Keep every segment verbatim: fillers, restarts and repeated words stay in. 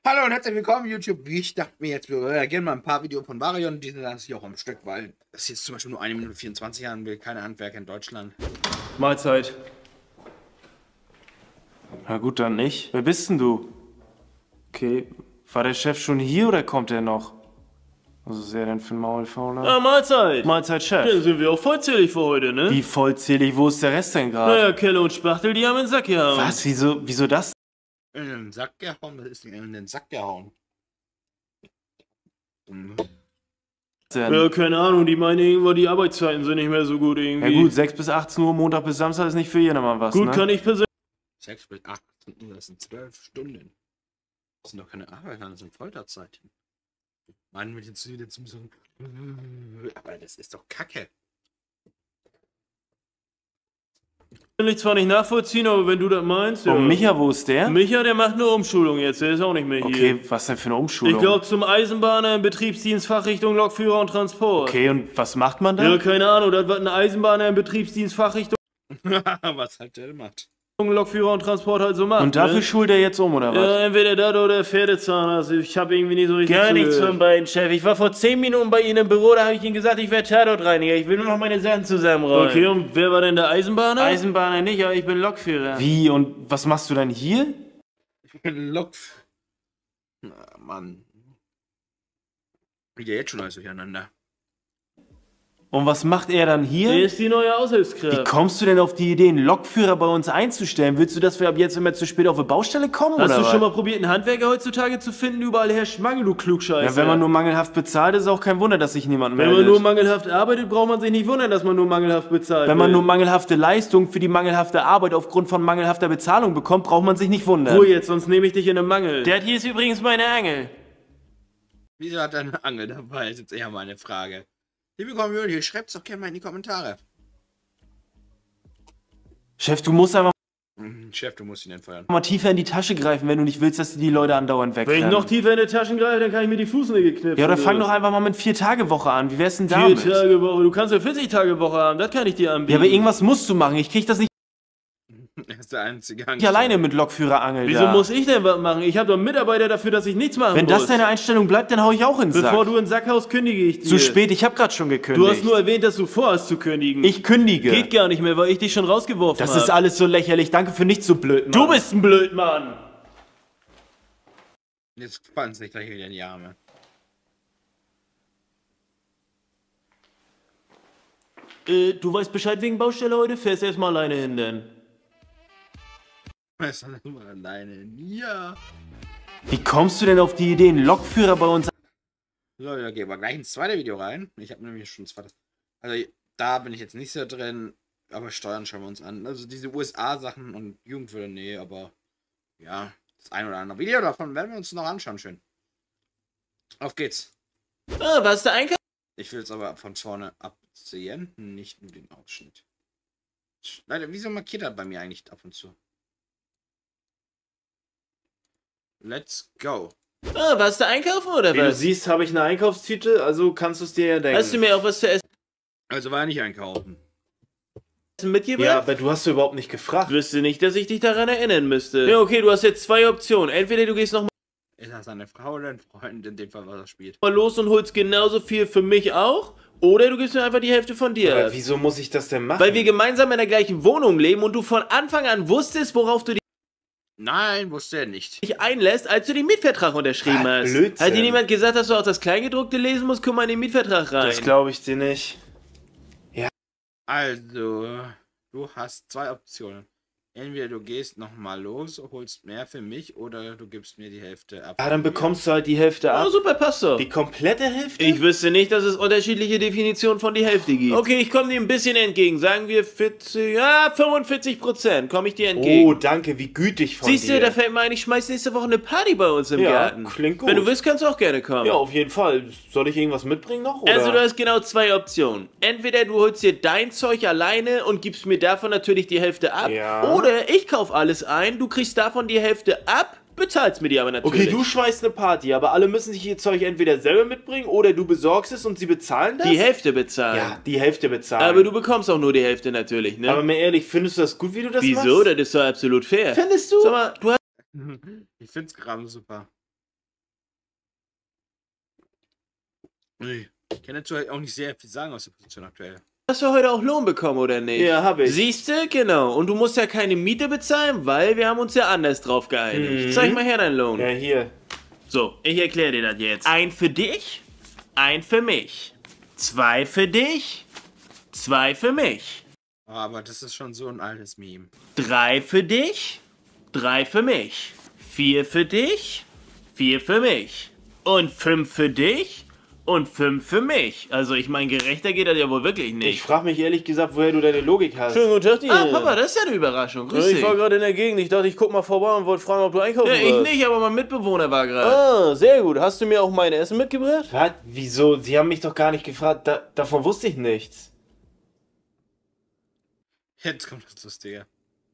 Hallo und herzlich willkommen, YouTube. Wie ich dachte mir jetzt, wir reagieren mal ein paar Videos von Varion. Die sind das hier auch am Stück, weil das jetzt zum Beispiel nur eine Minute vierundzwanzig haben will. Keine Handwerker in Deutschland. Mahlzeit. Na gut, dann nicht. Wer bist denn du? Okay, war der Chef schon hier oder kommt er noch? Was ist er denn für ein Maulfauler? Ah, Mahlzeit. Mahlzeit, Chef. Ja, sind wir auch vollzählig für heute, ne? Wie vollzählig? Wo ist der Rest denn gerade? Naja, Kelle und Spachtel, die haben den Sack gehauen. Was? Wieso, wieso das? In den Sack gehauen? Was ist denn in den Sack gehauen? Hm. denn? Ja, keine Ahnung, die meinen irgendwo, die Arbeitszeiten sind nicht mehr so gut irgendwie. Ja gut, sechs bis achtzehn Uhr, Montag bis Samstag ist nicht für jedermann was, Gut, ne? kann ich persönlich... sechs bis achtzehn Uhr, das sind zwölf Stunden. Das sind doch keine Arbeit, das sind Folterzeiten. Mann, mit jetzt wieder zum so. Aber das ist doch Kacke. zwar nicht nachvollziehen, aber wenn du das meinst, ja. Und Micha, wo ist der? Micha, der macht eine Umschulung jetzt, der ist auch nicht mehr hier. Okay, was denn für eine Umschulung? Ich glaube zum Eisenbahner im Betriebsdienst Fachrichtung Lokführer und Transport. Okay, und was macht man da? Ja, keine Ahnung, das wird ein Eisenbahner im Betriebsdienst Fachrichtung Was halt der macht. Lokführer und Transport halt so macht. Und dafür ne? schult er jetzt um, oder was? Ja, entweder das oder Pferdezahnarzt. Ich habe irgendwie nicht so richtig Gar nichts zugehört. von beiden, Chef. Ich war vor zehn Minuten bei Ihnen im Büro, da habe ich Ihnen gesagt, ich wäre Tatortreiniger. Ich will nur noch meine Sachen zusammenräumen. Okay, und wer war denn der Eisenbahner? Eisenbahner nicht, aber ich bin Lokführer. Wie, und was machst du dann hier? Ich bin Lokf. Na, Mann. Geht ja jetzt schon alles durcheinander. Und was macht er dann hier? Der ist die neue Wie Aushilfskraft. kommst du denn auf die Idee, einen Lokführer bei uns einzustellen? Willst du, dass wir ab jetzt immer zu spät auf die Baustelle kommen, Hast oder du was? schon mal probiert, einen Handwerker heutzutage zu finden? Überall herrscht Mangel, du Klugscheißer. Ja, wenn man nur mangelhaft bezahlt, ist auch kein Wunder, dass sich niemand Wenn meldet. man nur mangelhaft arbeitet, braucht man sich nicht wundern, dass man nur mangelhaft bezahlt wenn man nur wird. mangelhafte Leistung für die mangelhafte Arbeit aufgrund von mangelhafter Bezahlung bekommt, braucht man sich nicht wundern. Ruhe jetzt, sonst nehme ich dich in den Mangel. Der hier ist übrigens meine Angel. Wieso hat er eine Angel dabei? Ist jetzt eher mal eine Frage. Liebe Community, schreibt's doch gerne mal in die Kommentare. Chef, du musst einfach Mhm, Chef, du musst ihn entfeuern. mal tiefer in die Tasche greifen, wenn du nicht willst, dass die Leute andauernd Wenn ich wegrennen. noch tiefer in die Taschen greife, dann kann ich mir die Fußnägel knipsen. Ja, oder fang du. doch einfach mal mit Vier-Tage-Woche an. Wie wär's denn Vier damit? Tage Woche. Du kannst ja vierzig Tage Woche haben, das kann ich dir anbieten. Ja, aber irgendwas musst du machen. Ich krieg das nicht Er ist der einzige alleine mit Lokführerangel Wieso da. muss ich denn was machen? Ich habe doch Mitarbeiter dafür, dass ich nichts machen Wenn muss. das deine Einstellung bleibt, dann hau ich auch ins Sack. Bevor du in den Sack haust, kündige ich dir. Zu spät, ich habe gerade schon gekündigt. Du hast nur erwähnt, dass du vorhast zu kündigen. Ich kündige. Geht gar nicht mehr, weil ich dich schon rausgeworfen Das habe. ist alles so lächerlich. Danke für nichts so blöd, Mann. Du bist ein Blödmann. Jetzt fallen sich gleich wieder in die Arme. Äh, du weißt Bescheid wegen Baustelle heute? Fährst erstmal alleine hin, denn. Was ist denn mal alleine? Ja. Wie kommst du denn auf die Idee, einen Lokführer bei uns... So, da gehen wir gleich ins zweite Video rein. Ich habe nämlich schon ein zweites. Also, da bin ich jetzt nicht so drin. Aber Steuern schauen wir uns an. Also, diese U S A-Sachen und Jugendwürde, nee, aber ja, das ein oder andere Video davon werden wir uns noch anschauen. Schön. Auf geht's. Ah, was der Einkauf? Ich will es aber von vorne abziehen, nicht nur den Ausschnitt. Leider, wieso markiert er bei mir eigentlich ab und zu? Let's go. Ah, was der Einkaufen oder Wie du was? siehst, habe ich einen Einkaufstitel, also kannst du es dir ja denken. Hast du mir auch was zu essen Also war nicht einkaufen. mitgebracht? ja, aber du hast überhaupt nicht gefragt. Ich wüsste nicht, dass ich dich daran erinnern müsste. Ja, okay, du hast jetzt zwei Optionen. Entweder du gehst noch Ist das eine Frau oder ein Freund, in dem Fall, was er spielt? mal los und holst genauso viel für mich auch. Oder du gibst mir einfach die Hälfte von dir. Aber wieso muss ich das denn machen? Weil wir gemeinsam in der gleichen Wohnung leben und du von Anfang an wusstest, worauf du Nein, wusste er nicht. dich einlässt, als du den Mietvertrag unterschrieben Ah, hast. Blödsinn. Hat dir niemand gesagt, dass du auch das Kleingedruckte lesen musst? Guck mal in den Mietvertrag rein. Das glaube ich dir nicht. Also, du hast zwei Optionen. Entweder du gehst nochmal los, holst mehr für mich, oder du gibst mir die Hälfte ab. Ja, dann bekommst du halt die Hälfte Oh, ab. super, passt doch. Die komplette Hälfte? Ich wüsste nicht, dass es unterschiedliche Definitionen von die Hälfte gibt. Okay, ich komme dir ein bisschen entgegen. Sagen wir vierzig, ja, fünfundvierzig Prozent komme ich dir entgegen. Oh, danke, wie gütig von Siehst dir. du, da fällt mir ein, ich schmeiß nächste Woche eine Party bei uns im Ja, Garten. klingt gut. Wenn du willst, kannst du auch gerne kommen. Ja, auf jeden Fall. Soll ich irgendwas mitbringen noch? Oder? Also du hast genau zwei Optionen. Entweder du holst dir dein Zeug alleine und gibst mir davon natürlich die Hälfte ab. Ja. Oder ich kauf alles ein, du kriegst davon die Hälfte ab, bezahlst mir die aber natürlich. Okay, du schmeißt eine Party, aber alle müssen sich ihr Zeug entweder selber mitbringen oder du besorgst es und sie bezahlen das? die Hälfte bezahlen. Ja, die Hälfte bezahlen. Aber du bekommst auch nur die Hälfte natürlich, ne? Aber mal ehrlich, findest du das gut, wie du das Wieso? machst? Das ist doch absolut fair. Findest du? Sag mal, du hast Ich find's gerade super. Nee. Ich kann dazu halt auch nicht sehr viel sagen aus der Position aktuell. Hast du heute auch Lohn bekommen, oder nicht? Ja, hab ich. Siehst du? Genau. Und du musst ja keine Miete bezahlen, weil wir haben uns ja anders drauf geeinigt. Mhm. Zeig mal her deinen Lohn. Ja, hier. So, ich erkläre dir das jetzt. Ein für dich, ein für mich. Zwei für dich, zwei für mich. Aber das ist schon so ein altes Meme. Drei für dich, drei für mich. Vier für dich, vier für mich. Und fünf für dich und fünf für mich. Also ich meine, gerechter geht das ja wohl wirklich Ich nicht. frage mich ehrlich gesagt, woher du deine Logik hast. Schönen guten Tag dir. Ah, Papa, das ist ja eine Überraschung. Grüß Ja, dich. ich war gerade in der Gegend. Ich dachte, ich guck mal vorbei und wollte fragen, ob du einkaufen Ja, ich warst. nicht, aber mein Mitbewohner war gerade. Ah, sehr gut. Hast du mir auch mein Essen mitgebracht? Was? Wieso? Sie haben mich doch gar nicht gefragt. Da, davon wusste ich nichts. Jetzt kommt das Lustige.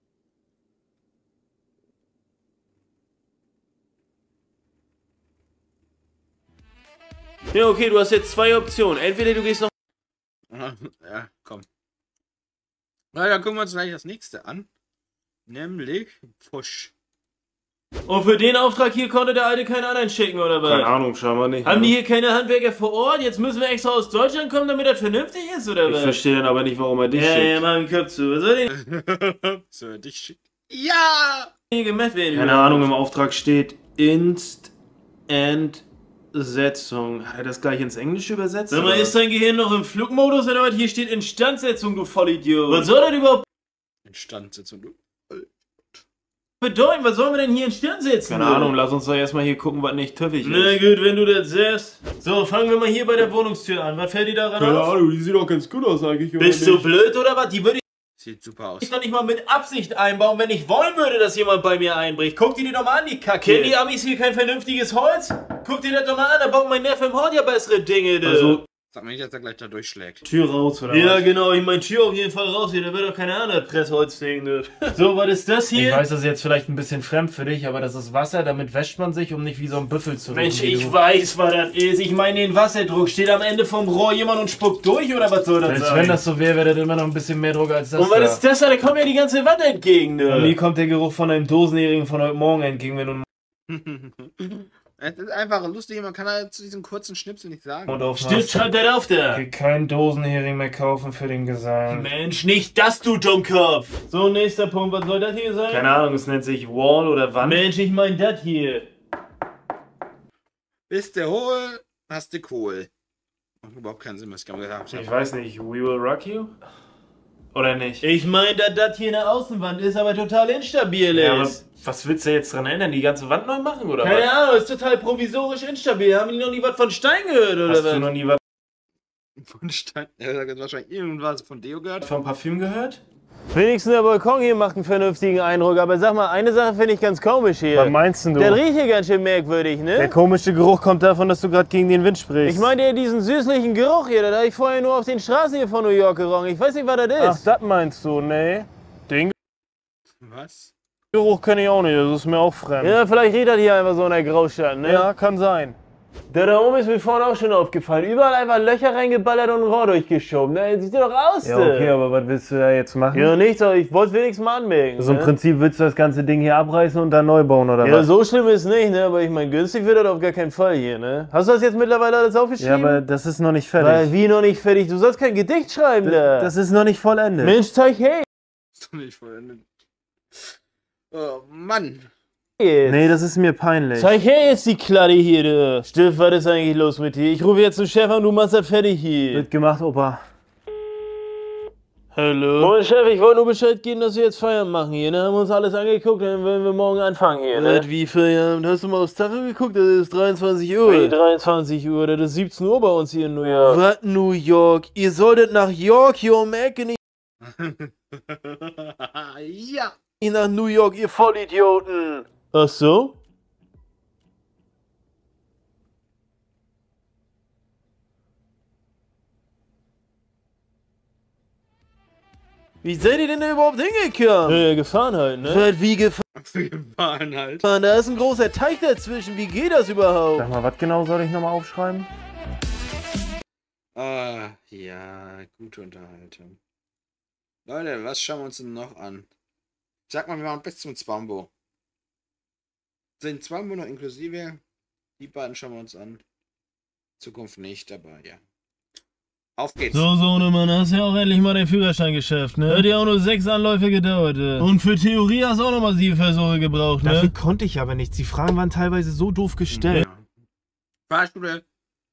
Ja, okay, du hast jetzt zwei Optionen. Entweder du gehst noch... Ja, komm. Na, dann gucken wir uns gleich das nächste an. Nämlich Push. Und für den Auftrag hier konnte der Alte keinen anderen schicken, oder was? Keine Ahnung, scheinbar nicht. Haben die hier keine Handwerker vor Ort? Jetzt müssen wir extra aus Deutschland kommen, damit das vernünftig ist, oder Ich was? verstehe dann aber nicht, warum er dich Ja, schickt. ja, mach den Kopf zu. Was soll denn So, dich schick. Ja! hier gemacht werden? Keine Ahnung, im Auftrag steht Inst-Entsetzung. Hat er das gleich ins Englische übersetzt? Sag mal, oder ist dein Gehirn noch im Flugmodus, oder was? Hier steht Instandsetzung, du Vollidiot. Was soll das überhaupt Instandsetzung, du. bedeuten? Was sollen wir denn hier instand setzen? Keine Ahnung, lass uns doch erstmal hier gucken, was nicht töffig Na ist. gut, wenn du das sagst. So, fangen wir mal hier bei der Wohnungstür an. Was fällt dir daran auf? Ahnung, die sieht doch ganz gut aus eigentlich. Bist du blöd oder was? Die würde Sieht super aus. ich doch nicht mal mit Absicht einbauen, wenn ich wollen würde, dass jemand bei mir einbricht. Guck dir die doch mal an, die Kacke. Kennen die Amis hier kein vernünftiges Holz? Guck dir das doch mal an, da baut mein Neffe im Hort ja bessere Dinge, du. Also, Sag mal nicht, dass er gleich da durchschlägt. Tür raus, oder Ja, was? genau, ich mein Tür auf jeden Fall raus hier, da wird doch keine Ahnung, Pressholzding, ne? So, was ist das Ich hier? weiß, das ist jetzt vielleicht ein bisschen fremd für dich, aber das ist Wasser, damit wäscht man sich, um nicht wie so ein Büffel zu Mensch, riechen, wie ich du. weiß, was das ist. Ich meine den Wasserdruck. Steht am Ende vom Rohr jemand und spuckt durch, oder was soll das Selbst sein? wenn das so wäre, wäre das immer noch ein bisschen mehr Druck als das und was da. ist das da? Da kommt ja die ganze Wand entgegen, ne? Und mir kommt der Geruch von einem Dosenhering von heute Morgen entgegen, wenn du Es ist einfach lustig, man kann halt zu diesem kurzen Schnipsel nicht sagen. einen Mund Stimmt, aufmachst. schreib das auf da. Ich will keinen Dosenhering mehr kaufen für den Gesang. Mensch, nicht das, du Dummkopf. So, nächster Punkt. Was soll das hier sein? Keine Ahnung, es nennt sich Wall oder Wand. Mensch, ich mein das hier. Bist du hohl, hast du Kohl. Macht überhaupt keinen Sinn, was ich gerade gesagt Ich habe. weiß nicht, We Will Rock You? Oder nicht? Ich mein, dass das hier eine Außenwand ist, aber total instabil Ja, aber ist. was willst du jetzt dran ändern? Die ganze Wand neu machen, oder Keine was? Ahnung, ist total provisorisch instabil. Haben die noch nie was von Stein gehört, oder Hast was? du noch nie was Von Stein. Er hat jetzt wahrscheinlich irgendwas von Deo gehört. vom Parfüm gehört? Wenigstens der Balkon hier macht einen vernünftigen Eindruck, aber sag mal, eine Sache finde ich ganz komisch hier. Was meinst denn du? Der riecht hier ganz schön merkwürdig, Der ne? komische Geruch kommt davon, dass du gerade gegen den Wind sprichst. Ich meine ja diesen süßlichen Geruch hier, das habe ich vorher nur auf den Straßen hier von New York gerochen. Ich weiß nicht, was das ist. das meinst du, ne? Den Was? Geruch kenne ich auch nicht, das ist mir auch fremd. Ja, vielleicht riecht das hier einfach so in der Großstadt, ne? Ja, kann sein. Da da oben ist mir vorhin auch schon aufgefallen. Überall einfach Löcher reingeballert und ein Rohr durchgeschoben. Ne? Sieht doch aus, Ja, okay, aber was willst du da jetzt machen? Ja, nichts, aber ich wollte es wenigstens mal anmerken. Also im ne? Prinzip willst du das ganze Ding hier abreißen und dann neu bauen, oder Ja, was? so schlimm ist nicht, ne? Aber ich meine, günstig wird das auf gar keinen Fall hier, ne? Hast du das jetzt mittlerweile alles Ja, aufgeschrieben? aber das ist noch nicht fertig. Weil, wie noch nicht fertig? Du sollst kein Gedicht schreiben, da. das ist noch nicht vollendet. Mensch, zeig hey. Ist doch nicht vollendet. Oh, Mann. Jetzt. Nee, das ist mir peinlich. Zeig her jetzt die Kladde hier, du. Stift, was ist eigentlich los mit dir? Ich rufe jetzt zum Chef an, du machst das fertig hier. Wird gemacht, Opa. Hallo? Moin Chef, ich wollte nur Bescheid geben, dass wir jetzt Feierabend machen hier, ne? Haben uns alles angeguckt, dann wollen wir morgen anfangen hier, ne? Wie Feierabend? Hast du mal aufs Tacho geguckt? Das ist dreiundzwanzig Uhr. Wie dreiundzwanzig Uhr? Das ist siebzehn Uhr bei uns hier in New York. Was, New York? Ihr solltet nach York hier um die Ecke, nicht Ja. nach New York, ihr Vollidioten. Ach so? Wie seid ihr denn da überhaupt hingekommen? Ja, gefahren halt, ne? Was, wie gefahren? Gefahren halt. Da ist ein großer Teich dazwischen, wie geht das überhaupt? Sag mal, was genau soll ich nochmal aufschreiben? Ah, ja, gute Unterhaltung. Leute, was schauen wir uns denn noch an? Sag mal, wir machen bis zum Zwambo. Sind Zwambo noch inklusive? Die beiden schauen wir uns an. Zukunft nicht, aber ja. Auf geht's. So, Sohnemann, hast ja auch endlich mal den Führerschein geschafft, ne? Hat ja auch nur sechs Anläufe gedauert, äh. Und für Theorie hast du auch noch mal sieben Versuche gebraucht, ne? Dafür konnte ich aber nichts. Die Fragen waren teilweise so doof gestellt. Ja. Fahrschule,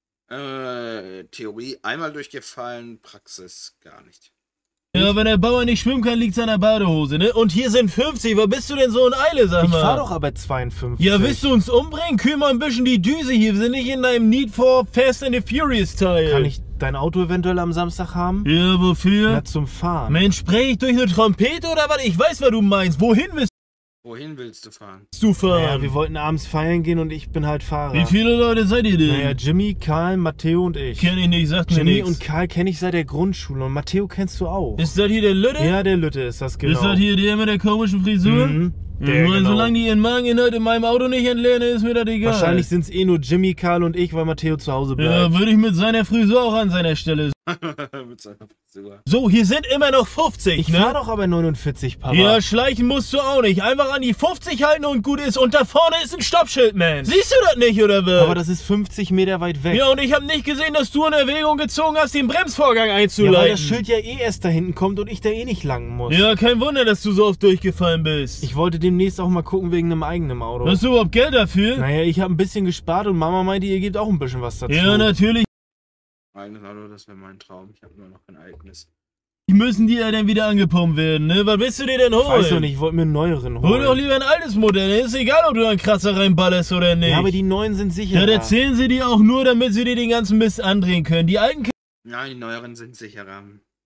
äh, Theorie einmal durchgefallen, Praxis gar nicht. Ja, wenn der Bauer nicht schwimmen kann, liegt's an der Badehose, ne? Und hier sind fünfzig, wo bist du denn so in Eile, sag Ich mal? fahr doch aber zweiundfünfzig. Ja, willst du uns umbringen? Kühl mal ein bisschen die Düse hier. Wir sind nicht in deinem Need for Fast and the Furious Teil. Kann ich dein Auto eventuell am Samstag haben? Ja, wofür? Na, zum Fahren. Mensch, sprech ich durch eine Trompete oder was? Ich weiß, was du meinst. Wohin willst Wohin willst du fahren? du fahren? Naja, wir wollten abends feiern gehen und ich bin halt Fahrer. Wie viele Leute seid ihr denn? Naja, Jimmy, Karl, Matteo und ich. Kenn ich nicht, sagt mir Jimmy nichts. und Karl kenne ich seit der Grundschule und Matteo kennst du auch. Ist das hier der Lütte? Ja, der Lütte ist das genau. Ist das hier der mit der komischen Frisur? Mhm, Ich der, meine, genau. solange die ihren Mageninhalt in meinem Auto nicht entleeren, ist mir das egal. Wahrscheinlich sind es eh nur Jimmy, Karl und ich, weil Matteo zu Hause bleibt. Ja, würde ich mit seiner Frisur auch an seiner Stelle. Mit seiner Frisur. So, hier sind immer noch fünfzig, Ich ne? fahr doch aber neunundvierzig, Papa. Ja, schleichen musst du auch nicht. Einfach an die fünfzig halten und gut ist. Und da vorne ist ein Stoppschild, man. Siehst du das nicht, oder was? aber das ist fünfzig Meter weit weg. Ja, und ich habe nicht gesehen, dass du in Erwägung gezogen hast, den Bremsvorgang Ja, einzuleiten. weil das Schild ja eh erst da hinten kommt und ich da eh nicht lang muss. Ja, kein Wunder, dass du so oft durchgefallen bist. Ich wollte demnächst auch mal gucken wegen einem eigenen Auto. Hast du überhaupt Geld dafür? Naja, ich habe ein bisschen gespart und Mama meinte, ihr gebt auch ein bisschen was dazu. Ja, natürlich. Eigenes Auto, das wäre mein Traum. Ich habe nur noch kein eigenes. Die müssen die ja dann wieder angepumpt werden, ne? Was willst du dir denn holen? Ich weiß doch nicht, ich wollte mir einen neueren holen. Hol doch lieber ein altes Modell. Ist egal, ob du einen Kratzer reinballerst oder nicht. Ja, aber die neuen sind sicher. Ja, das erzählen sie dir auch nur, damit sie dir den ganzen Mist andrehen können. Die alten Ja, die neueren sind sicherer.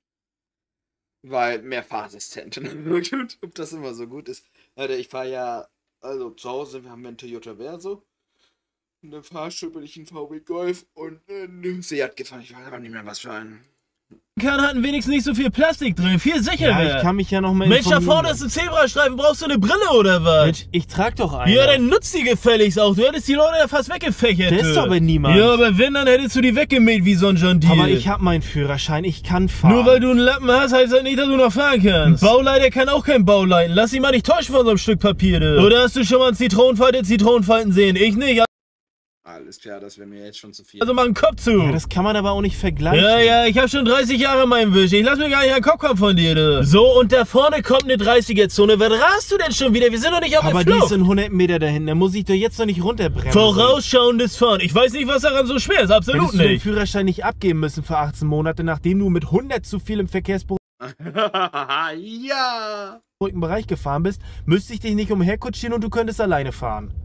Weil mehr Fahrassistenten. Und ob das immer so gut ist. Alter, ich fahre ja, also zu Hause, wir haben einen Toyota Verso. In der Fahrstuhl bin ich ein V W Golf und ein Seat gefahren. Ich weiß aber nicht mehr, was für einen. Kahn hatten wenigstens nicht so viel Plastik drin. Viel sicherer. Ja, ich kann mich ja noch mal Mensch, da informieren. vorne ist ein Zebrastreifen. Brauchst du eine Brille oder was? Mensch, ich trag doch einen. Ja, dann nutzt die gefälligst auch. Du hättest die Leute ja fast weggefächert. Der ist du. aber niemand. Ja, aber wenn, dann hättest du die weggemäht wie so ein John Deere. Aber ich hab meinen Führerschein, ich kann fahren. Nur weil du einen Lappen hast, heißt das nicht, dass du noch fahren kannst. Ein Bauleiter kann auch kein Bau leiten. Lass dich mal nicht täuschen von so einem Stück Papier. Du. Oder hast du schon mal einen Zitronenfalter Zitronenfalten sehen? Ich nicht. Alles klar, das wäre mir jetzt schon zu viel. Also mach einen Kopf zu. Ja, das kann man aber auch nicht vergleichen. Ja, ja, ich hab schon dreißig Jahre in meinem Wisch. Ich lass mir gar nicht einen Kopf kommen von dir, du. So, und da vorne kommt eine dreißiger-Zone. Was rast du denn schon wieder? Wir sind doch nicht auf aber der die Flucht. sind hundert Meter dahin, da muss ich doch jetzt noch nicht runterbremsen. Vorausschauendes Fahren. Ich weiß nicht, was daran so schwer ist. Absolut Hättest du den nicht. Führerschein nicht abgeben müssen für achtzehn Monate, nachdem du mit hundert zu viel im verkehrsberuhigten Ja! Bereich gefahren bist, müsste ich dich nicht umherkutschieren und du könntest alleine fahren.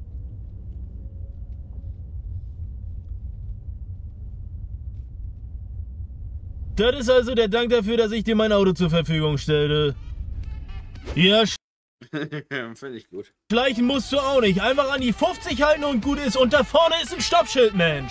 Das ist also der Dank dafür, dass ich dir mein Auto zur Verfügung stellte. Ja, Finde ich gut. schleichen musst du auch nicht. Einfach an die fünfzig halten und gut ist. Und da vorne ist ein Stoppschild, Mensch.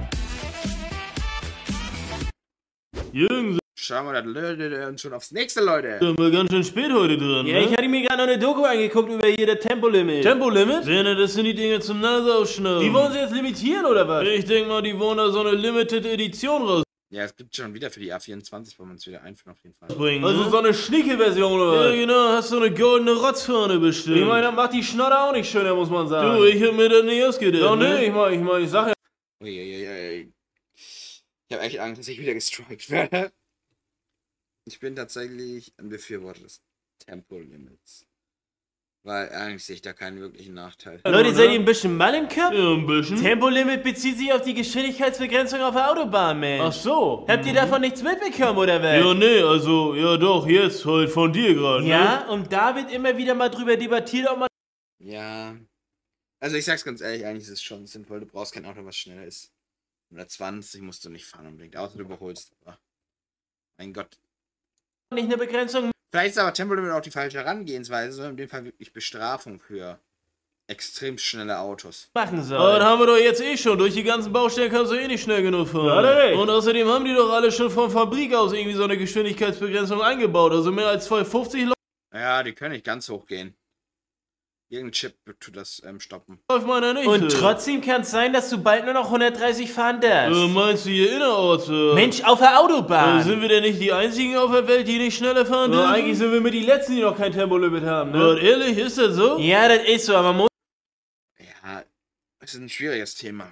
Jürgen, Schauen wir dann schon aufs nächste, Leute. sind wir ganz schön spät heute dran, Ja, ich hatte mir gerade noch eine Doku angeguckt über hier das Tempolimit. Tempolimit? Ja, ne, das sind die Dinge zum Nase ausschnauben. Die wollen sie jetzt limitieren, oder was? Ich denke mal, die wollen da so eine Limited Edition rausbringen. Ja, es gibt schon wieder für die A vierundzwanzig, wollen wir uns wieder einführen auf jeden Fall. Also so eine schnieke Version, oder? Ja, genau, hast so eine goldene Rotzfahne bestimmt. Ich meine, das macht die Schnodder auch nicht schöner, muss man sagen. Du, ich hab mir das nicht ausgedacht. Ja, ne? nee, ich meine, ich, mein, ich sag ja. Uiuiui. Ich habe echt Angst, dass ich wieder gestrikt werde. Ich bin tatsächlich ein Befürworter des Tempolimits. Weil eigentlich sehe ich da keinen wirklichen Nachteil. Leute, seid ihr ein bisschen mal im Kopf? Ja, ein bisschen. Tempolimit bezieht sich auf die Geschwindigkeitsbegrenzung auf der Autobahn, Mensch. Ach so. Habt ihr davon nichts mitbekommen, oder was? Ja, nee, also, ja doch, jetzt halt von dir gerade, ne? Ja, und da wird immer wieder mal drüber debattiert, ob man... Ja. Also ich sag's ganz ehrlich, eigentlich ist es schon sinnvoll, du brauchst kein Auto, was schneller ist. hundertzwanzig musst du nicht fahren unbedingt, außer du überholst. Aber mein Gott. nicht eine Begrenzung Vielleicht ist aber Tempolimit auch die falsche Herangehensweise, sondern in dem Fall wirklich Bestrafung für extrem schnelle Autos. machen soll. Aber das haben wir doch jetzt eh schon. Durch die ganzen Baustellen kannst du eh nicht schnell genug fahren. Ja, hat er recht. Und außerdem haben die doch alle schon von Fabrik aus irgendwie so eine Geschwindigkeitsbegrenzung eingebaut. Also mehr als zweihundertfünfzig Ja, die können nicht ganz hoch gehen. Irgendein Chip tut das ähm, stoppen. läuft meiner nicht. Und äh. trotzdem kann es sein, dass du bald nur noch hundertdreißig fahren darfst. Äh, meinst du hier innerorts? Äh? Mensch, auf der Autobahn. Äh, sind wir denn nicht die einzigen auf der Welt, die nicht schneller fahren Ja, dürfen? eigentlich sind wir mit die Letzten, die noch kein Tempolimit haben, Ja, ne? ehrlich, ist das so? Ja, das ist so, aber man muss... Ja, es ist ein schwieriges Thema.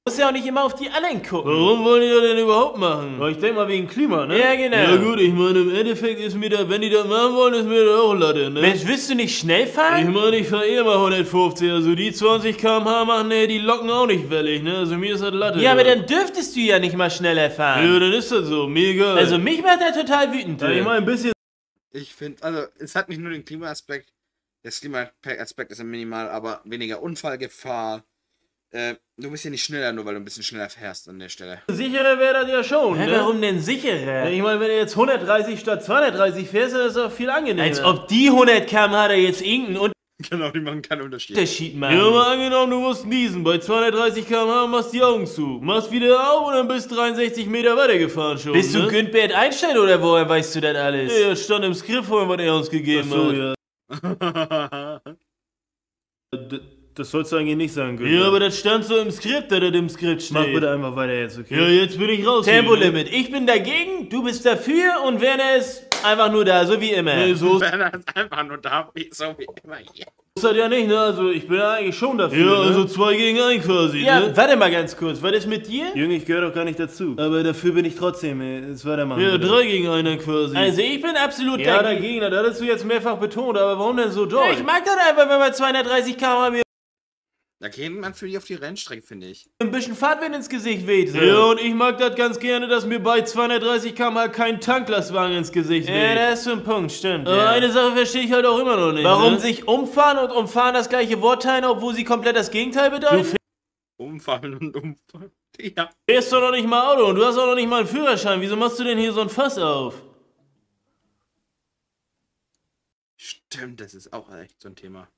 Muss ja auch nicht immer auf die anderen gucken. Warum wollen die das denn überhaupt machen? Ich denke mal wegen Klima, ne? Ja, genau. Ja gut, ich meine, im Endeffekt ist mir da, wenn die das machen wollen, ist mir das auch Latte, ne? Mensch, willst du nicht schnell Ich fahren? meine, ich fahre eh mal hundertfünfzig, also die zwanzig Kilometer pro Stunde machen, ne, die locken auch nicht wellig, ne? Also mir ist das Latte. Ja, aber dann dürftest du ja nicht mal schneller fahren. Ja, dann ist das so, mir egal. Also mich macht er total wütend. ja, ich meine, ein bisschen... Ich finde, also es hat nicht nur den Klimaaspekt, der Klimaaspekt ist ja minimal, aber weniger Unfallgefahr. Äh, du bist ja nicht schneller, nur weil du ein bisschen schneller fährst an der Stelle. Sicherer wäre das ja schon, Hä, ne? warum denn sicherer? Ich meine, wenn du jetzt hundertdreißig statt zweihundertdreißig fährst, dann ist das doch viel angenehmer. Als ob die hundert Kilometer pro Stunde da jetzt irgendeinen Genau, die machen keinen Unterschied. Unterschied machen. Ja, mal angenommen, du musst niesen. Bei zweihundertdreißig Kilometer pro Stunde machst die Augen zu. Machst wieder auf und dann bist dreiundsechzig Meter weitergefahren schon. Bist ne? du Güntbert Einstein oder woher weißt du das alles? Ja, das stand im Skript vorhin, was er uns gegeben Ach so, hat. ja. D- Das sollst du eigentlich nicht sagen, Günther. Ja, aber das stand so im Skript, dass das im Skript steht. Mach bitte einfach weiter jetzt, okay? Ja, jetzt bin ich raus. Tempolimit. Ich bin dagegen, du bist dafür und Werner ist einfach nur da, so wie immer. Nee, so ist Werner ist einfach nur da, wie- so wie immer hier. das ja nicht, ne? Also ich bin ja eigentlich schon dafür. Ja, ne? also zwei gegen ein quasi, Ja, ne? warte mal ganz kurz. Was ist mit dir? Junge, ich gehöre doch gar nicht dazu. Aber dafür bin ich trotzdem, ey. Jetzt weitermachen. Ja, bitte. drei gegen einen quasi. Also ich bin absolut ja, dagegen. dagegen, das hast du jetzt mehrfach betont, aber warum denn so Ja, doll? ich mag das einfach, wenn man zweihundertdreißig Kilometer pro Stunde Da geht man für die auf die Rennstrecke, finde ich. ein bisschen Fahrtwind ins Gesicht weht. So. Ja, und ich mag das ganz gerne, dass mir bei zweihundertdreißig Kilometer pro Stunde kein Tanklastwagen ins Gesicht Ja, weht. da ist so ein Punkt, stimmt. Aber Ja. eine Sache verstehe ich halt auch immer noch nicht. Warum ne? sich umfahren und umfahren das gleiche Wort teilen, obwohl sie komplett das Gegenteil bedeuten? Umfallen und umfallen. Ja. Du fährst doch noch nicht mal Auto und du hast auch noch nicht mal einen Führerschein. Wieso machst du denn hier so ein Fass auf? Stimmt, das ist auch echt so ein Thema.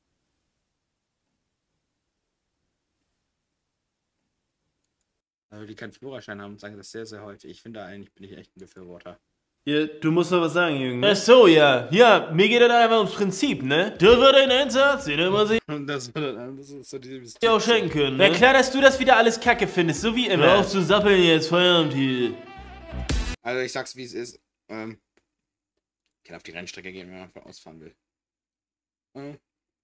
Also die keinen Führerschein haben, sagen das sehr, sehr häufig. Ich finde, da eigentlich bin ich echt ein Befürworter. Ja, du musst noch was sagen, Jürgen. Ach Ne? so, ja. Ja, mir geht das einfach ums Prinzip, ne? Das war dein Einsatz, den hätte man sich Und das, das ist so dieses... auch schenken können, Na ne? klar, dass du das wieder alles kacke findest, so wie Hör immer. auf zu sappeln jetzt, Feierabend hier. Also ich sag's wie es ist. Ähm, ich kann auf die Rennstrecke gehen, wenn man von ausfahren will. Ähm.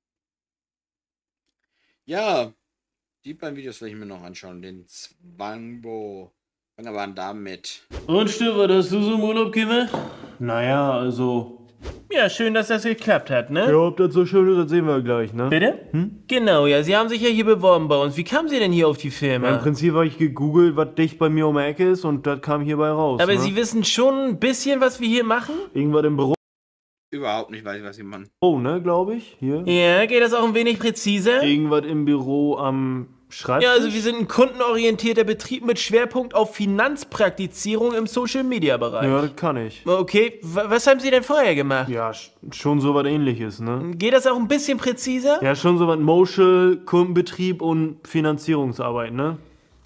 Ja, die beiden Videos will ich mir noch anschauen. Den Zwangbo. Fangen wir an damit. Und Stück, was hast du so im Urlaub gemacht? Naja, also. Ja, schön, dass das geklappt hat, ne? Ja, ob das so schön ist, das sehen wir gleich, ne? Bitte? Genau, ja, Sie haben sich ja hier beworben bei uns. Wie kamen Sie denn hier auf die Firma? Ja, Im Prinzip habe ich gegoogelt, was dicht bei mir um die Ecke ist und das kam hierbei raus. Aber ne? Sie wissen schon ein bisschen, was wir hier machen? Irgendwas im Büro, Überhaupt nicht weiß ich, was sie machen. ne, glaube ich. Hier. Ja, geht das auch ein wenig präziser? Irgendwas im Büro am Schreibtisch. Ja, also wir sind ein kundenorientierter Betrieb mit Schwerpunkt auf Finanzpraktizierung im Social-Media-Bereich. Ja, das kann ich. Okay, wa- was haben Sie denn vorher gemacht? Ja, sch- schon so was ähnliches, ne? Geht das auch ein bisschen präziser? Ja, schon so was Motional, Kundenbetrieb und Finanzierungsarbeit, ne?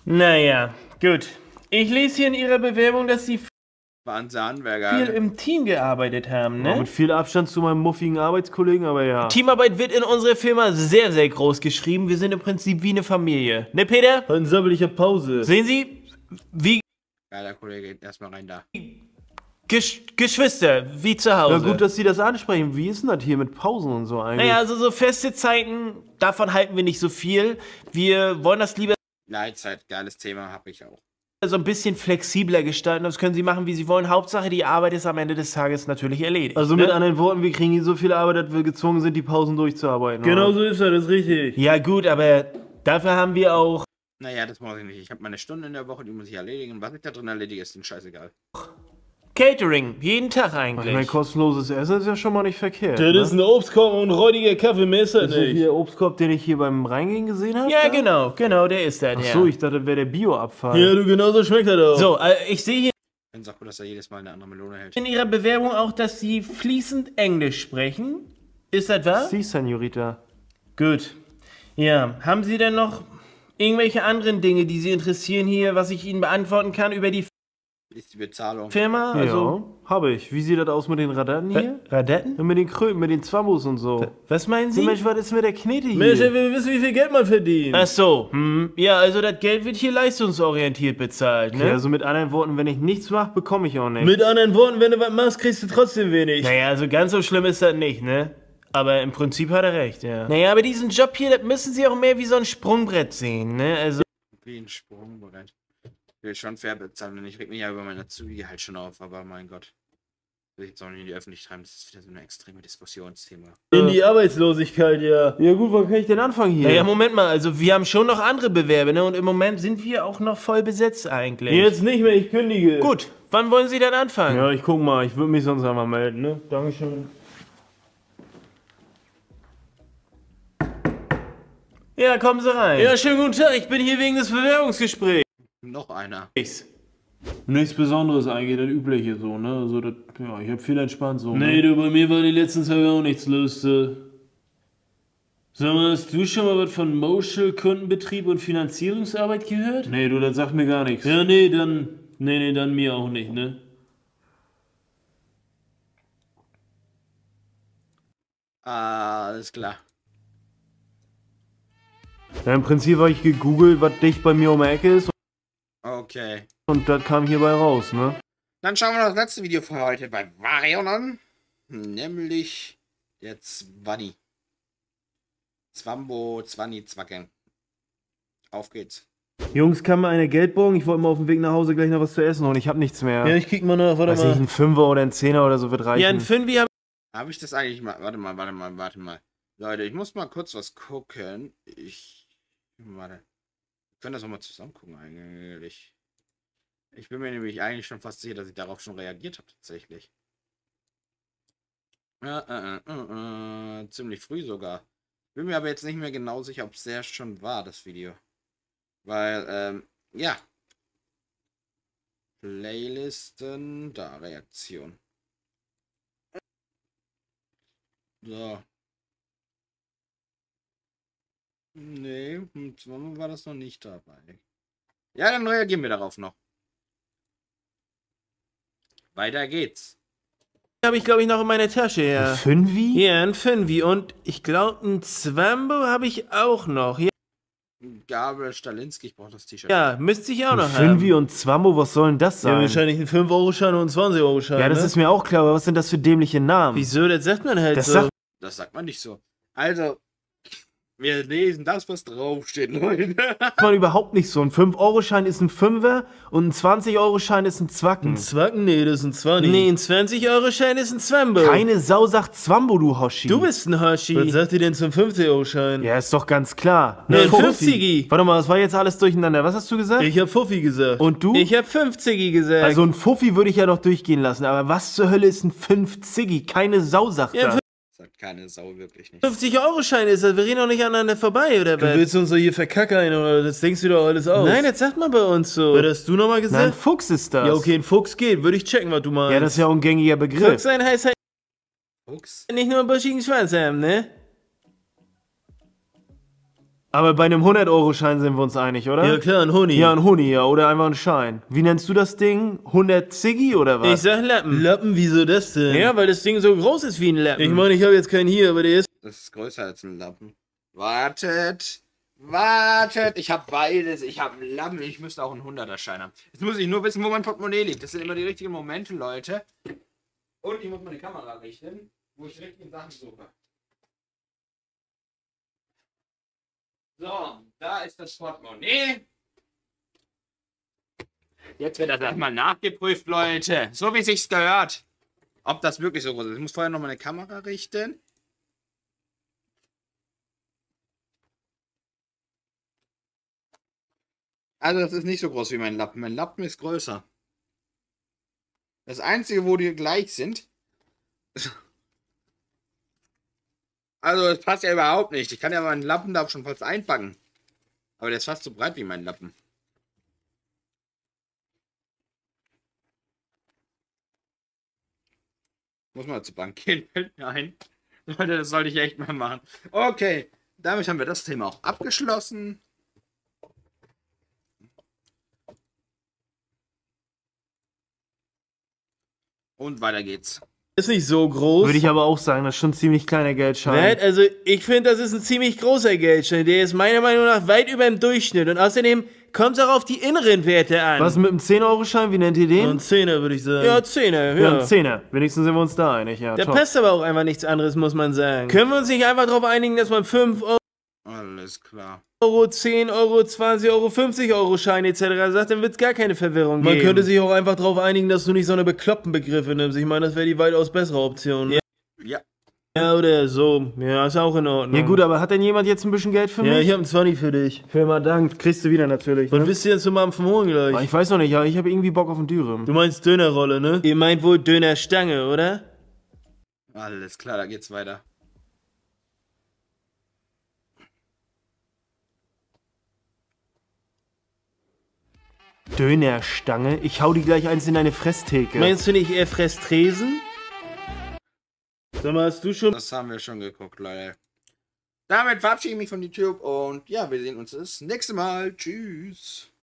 Naja, gut. Ich lese hier in Ihrer Bewerbung, dass Sie Waren sie viel Handwerker. im Team gearbeitet haben, Ja, ne? mit viel Abstand zu meinem muffigen Arbeitskollegen, aber ja. Teamarbeit wird in unserer Firma sehr, sehr groß geschrieben. Wir sind im Prinzip wie eine Familie. Ne, Peter? Dann sabbel ich ja Pause. Sehen Sie, wie Geiler Kollege, erstmal rein da. Gesch Geschwister, wie zu Hause. Ja, gut, dass Sie das ansprechen. Wie ist denn das hier mit Pausen und so eigentlich? Naja, also so feste Zeiten, davon halten wir nicht so viel. Wir wollen das lieber Leitzeit, geiles Thema, habe ich auch. so ein bisschen flexibler gestalten. Das können Sie machen, wie Sie wollen. Hauptsache, die Arbeit ist am Ende des Tages natürlich erledigt. Also ne? mit anderen Worten, wir kriegen hier so viel Arbeit, dass wir gezwungen sind, die Pausen durchzuarbeiten. Genau oder? so ist das, das ist richtig. Ja gut, aber dafür haben wir auch Naja, das muss ich nicht. Ich habe meine Stunde in der Woche, die muss ich erledigen. Was ich da drin erledige, ist denen scheißegal. Catering, jeden Tag Ich meine, eigentlich. kostenloses Essen ist ja schon mal nicht verkehrt. Das ne? ist ein Obstkorb und ein räudiger Kaffee, mehr ist das Ist das nicht. hier der Obstkorb, den ich hier beim Reingehen gesehen habe? Ja, da? genau, genau, der ist das, Ach ja. so, ich dachte, das wäre der Bio-Abfall. Ja, du, genauso schmeckt das auch. So, äh, ich sehe hier Ich finde es auch gut, dass er jedes Mal eine andere Melone hält. in Ihrer Bewerbung auch, dass Sie fließend Englisch sprechen. Ist das wahr? Sie, Senorita. Gut. Ja, haben Sie denn noch irgendwelche anderen Dinge, die Sie interessieren hier, was ich Ihnen beantworten kann über die Wie ist die Bezahlung? Firma? Also, ja, habe ich. Wie sieht das aus mit den Radetten hier? Radetten? Ja, mit den Kröten, mit den Zwambus und so. Was meinen Sie, Sie? Mensch, was ist mit der Knete hier? Mensch, ich will wissen, wie viel Geld man verdient. Ach so, hm. Ja, also das Geld wird hier leistungsorientiert bezahlt, ne? Ja, also mit anderen Worten, wenn ich nichts mache, bekomme ich auch nichts. Mit anderen Worten, wenn du was machst, kriegst du trotzdem wenig. Naja, also ganz so schlimm ist das nicht, ne? Aber im Prinzip hat er recht, ja. Naja, aber diesen Job hier, das müssen Sie auch mehr wie so ein Sprungbrett sehen, ne? Also, Wie ein Sprungbrett. Ich will schon fair bezahlen, ich reg mich ja über meine Azubi halt schon auf, aber mein Gott. Will ich jetzt auch nicht in die Öffentlichkeit treiben, das ist wieder so ein extreme Diskussionsthema. In die Arbeitslosigkeit, ja. Ja gut, wann kann ich denn anfangen hier? Naja, Moment mal, also wir haben schon noch andere Bewerbe, ne? Und im Moment sind wir auch noch voll besetzt eigentlich. Jetzt nicht mehr, ich kündige. Gut, wann wollen Sie denn anfangen? Ja, ich guck mal, ich würde mich sonst einmal melden, ne? Dankeschön. Ja, kommen Sie rein. Ja, schönen guten Tag, ich bin hier wegen des Bewerbungsgesprächs. Noch einer. Nichts Besonderes eigentlich, das Übliche so, ne? Also, das, ja, ich hab viel entspannt so. Nee, du, bei mir war die letzten Tage auch nichts los. Äh. Sag mal, hast du schon mal was von Moschel, Kundenbetrieb und Finanzierungsarbeit gehört? Nee, du, das sagt mir gar nichts. Ja, nee, dann, nee, nee, dann mir auch nicht, ne? Ah, alles klar. Ja, im Prinzip habe ich gegoogelt, was dicht bei mir um die Ecke ist. Okay. Und das kam hierbei raus, ne? Dann schauen wir noch das letzte Video für heute bei Varion an. Nämlich der Zwanni. Zwambo, Zwanni, Zwacken. Auf geht's. Jungs, kann mir eine Geldbon? Ich wollte mal auf dem Weg nach Hause gleich noch was zu essen holen. Ich habe nichts mehr. Ja, ich kick mal nach, warte Weiß mal. ich, ein Fünfer oder ein Zehner oder so wird reichen. Ja, ein Fünfi hab Habe ich das eigentlich mal? Warte mal, warte mal, warte mal. Leute, ich muss mal kurz was gucken. Ich. Warte. Wir können das auch mal zusammen gucken eigentlich. Ich bin mir nämlich eigentlich schon fast sicher, dass ich darauf schon reagiert habe, tatsächlich. Äh, äh, äh, äh, äh, ziemlich früh sogar. Bin mir aber jetzt nicht mehr genau sicher, ob es der schon war, das Video. Weil, ähm, ja. Playlisten, da, Reaktion. So. Nee, zweimal war das noch nicht dabei. Ja, dann reagieren wir darauf noch. Weiter geht's. habe ich, glaube ich, noch in meiner Tasche, ja. Ein Fünfi? Ja, ein Fünfi. Und ich glaube, ein Zwambo habe ich auch noch. Ja, Gabriel Stalinski, ich brauche das T-Shirt. ja, müsste ich auch Ein noch Fünfi haben. und Zwambo, was soll denn das Ja, sein? wahrscheinlich ein fünf Euro Schein und ein zwanzig Euro Schein, Ja, das ne? ist mir auch klar, aber was sind das für dämliche Namen? Wieso? Das sagt man halt Das so. sagt Das sagt man nicht so. Also, wir lesen das, was draufsteht, Leute. man überhaupt nicht so. Ein fünf Euro Schein ist ein Fünfer und ein zwanzig Euro Schein ist ein Zwacken. Ein Zwacken? Nee, das ist ein zwanzig. Nee, ein zwanzig Euro Schein ist ein Zwambo. Keine Sau sagt Zwambo, du Hoshi. Du bist ein Hoshi. Was sagt ihr denn zum fünfzig Euro Schein? Ja, ist doch ganz klar. Nee, ein Fuffi. fünfzigi. Warte mal, das war jetzt alles durcheinander. Was hast du gesagt? Ich hab Fuffi gesagt. Und du? Ich hab fünfzigi gesagt. Also ein Fuffi würde ich ja noch durchgehen lassen, aber was zur Hölle ist ein fünfzigi? Keine Sau sagt Ja, das. Sagt keine Sau wirklich nicht. fünfzig Euro Schein ist das. Wir reden doch nicht aneinander vorbei, oder was? Du willst uns doch hier verkackern, oder das denkst du doch alles aus. Nein, das sagt man bei uns so. Was hast du nochmal Nein, gesagt? Fuchs ist das. Ja, okay, ein Fuchs geht. Würde ich checken, was du meinst. Ja, das ist ja auch ein gängiger Begriff. Fuchs sein heißt halt Fuchs? nicht nur einen buschigen Schwanz haben, ne? Aber bei einem hundert Euro Schein sind wir uns einig, oder? Ja, klar, ein Huni. Ja, ein Huni, ja, oder einfach ein Schein. Wie nennst du das Ding? hundert Ziggi oder was? Ich sag Lappen. Lappen, wieso das denn? Ja, weil das Ding so groß ist wie ein Lappen. Ich meine, ich habe jetzt keinen hier, aber der ist... Das ist größer als ein Lappen. Wartet. Wartet. Ich habe beides. Ich habe einen Lappen. Ich müsste auch einen hunderter-Schein haben. Jetzt muss ich nur wissen, wo mein Portemonnaie liegt. Das sind immer die richtigen Momente, Leute. Und ich muss meine Kamera richten, wo ich die richtigen Sachen suche. So, da ist das Portemonnaie. Jetzt wird das erstmal nachgeprüft, Leute. So wie es sich gehört. Ob das wirklich so groß ist. Ich muss vorher noch meine Kamera richten. Also das ist nicht so groß wie mein Lappen. Mein Lappen ist größer. Das einzige, wo die gleich sind. Also das passt ja überhaupt nicht. Ich kann ja meinen Lappen da schon fast einpacken. Aber der ist fast so breit wie mein Lappen. Muss mal zur Bank gehen. Fällt mir ein. Leute, das sollte ich echt mal machen. Okay, damit haben wir das Thema auch abgeschlossen. Und weiter geht's. Ist nicht so groß. Würde ich aber auch sagen, das ist schon ein ziemlich kleiner Geldschein. Was? Also, ich finde, das ist ein ziemlich großer Geldschein. Der ist meiner Meinung nach weit über dem Durchschnitt. Und außerdem kommt es auch auf die inneren Werte an. Was mit dem zehn Euro Schein? Wie nennt ihr den? Ein Zehner, würde ich sagen. Ja, Zehner, ja. Ja, ein Zehner. Wenigstens sind wir uns da einig, ja. Da top. passt aber auch einfach nichts anderes, muss man sagen. Können wir uns nicht einfach darauf einigen, dass man fünf Euro... Alles klar. Euro, zehn Euro, zwanzig Euro, fünfzig Euro Scheine et cetera sagt, dann wird es gar keine Verwirrung Man geben. könnte sich auch einfach darauf einigen, dass du nicht so eine bekloppten Begriffe nimmst. Ich meine, das wäre die weitaus bessere Option. Ja. Ja. Ja, oder so. Ja, ist auch in Ordnung. Ja gut, aber hat denn jemand jetzt ein bisschen Geld für Ja, mich? ich hab einen zwanzig für dich. Vielen Dank. Kriegst du wieder natürlich. Was Ne? bist du denn zum Abend morgen Ah, gleich? Ich weiß noch nicht, ja, ich habe irgendwie Bock auf einen Dürüm. Du meinst Dönerrolle, ne? Ihr meint wohl Dönerstange, oder? Alles klar, da geht's weiter. Dönerstange? Ich hau die gleich eins in deine Fresstheke. Meinst du nicht eher Fresstresen? Sag mal, hast du schon... Das haben wir schon geguckt, Leute. Damit verabschiede ich mich von YouTube und ja, wir sehen uns das nächste Mal. Tschüss.